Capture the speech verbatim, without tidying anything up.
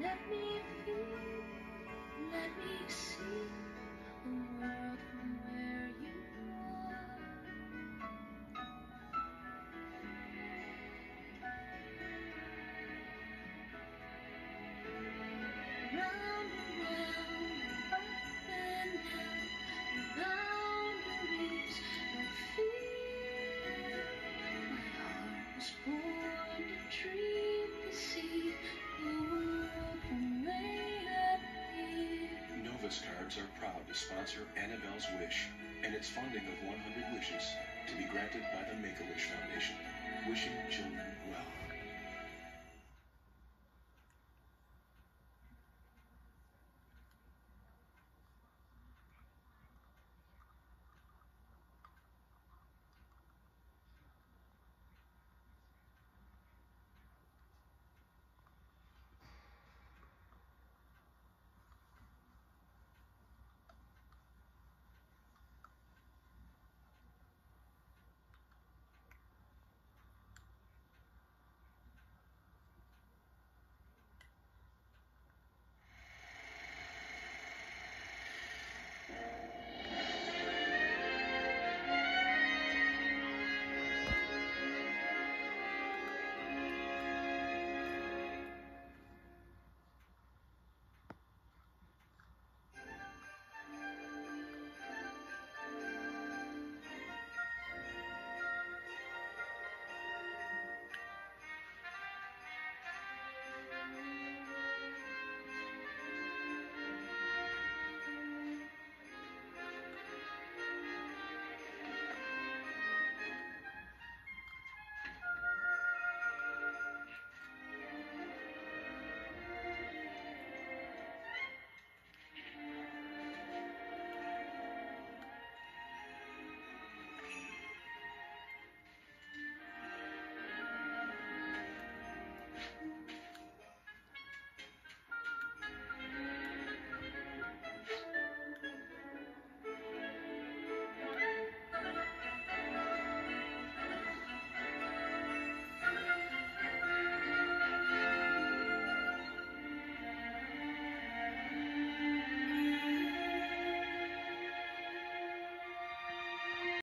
Let me feel, let me see a world from where you are. Round and round, up and down, no boundaries, no fear. My heart was born to dream, to see the world from way up here. Novus Cards are proud to sponsor Annabelle's Wish and its funding of one hundred wishes to be granted by the Make-A-Wish Foundation, wishing children well.